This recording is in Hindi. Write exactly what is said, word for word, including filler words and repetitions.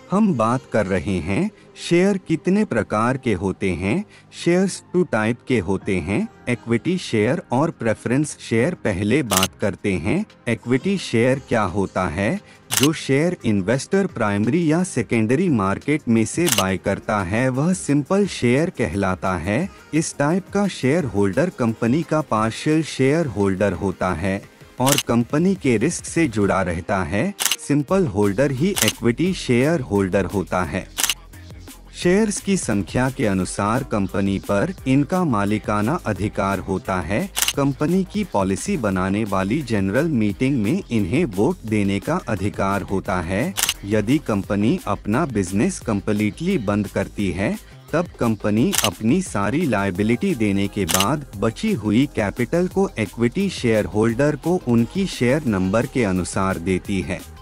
हम बात कर रहे हैं शेयर कितने प्रकार के होते हैं। शेयर्स टू टाइप के होते हैं, इक्विटी शेयर और प्रेफरेंस शेयर। पहले बात करते हैं इक्विटी शेयर क्या होता है। जो शेयर इन्वेस्टर प्राइमरी या सेकेंडरी मार्केट में से बाय करता है वह सिंपल शेयर कहलाता है। इस टाइप का शेयर होल्डर कंपनी का पार्शियल शेयर होल्डर होता है और कंपनी के रिस्क से जुड़ा रहता है। सिंपल होल्डर ही इक्विटी शेयर होल्डर होता है। शेयर्स की संख्या के अनुसार कंपनी पर इनका मालिकाना अधिकार होता है। कंपनी की पॉलिसी बनाने वाली जनरल मीटिंग में इन्हें वोट देने का अधिकार होता है। यदि कंपनी अपना बिजनेस कंप्लीटली बंद करती है तब कंपनी अपनी सारी लायबिलिटी देने के बाद बची हुई कैपिटल को इक्विटी शेयर होल्डर को उनकी शेयर नंबर के अनुसार देती है।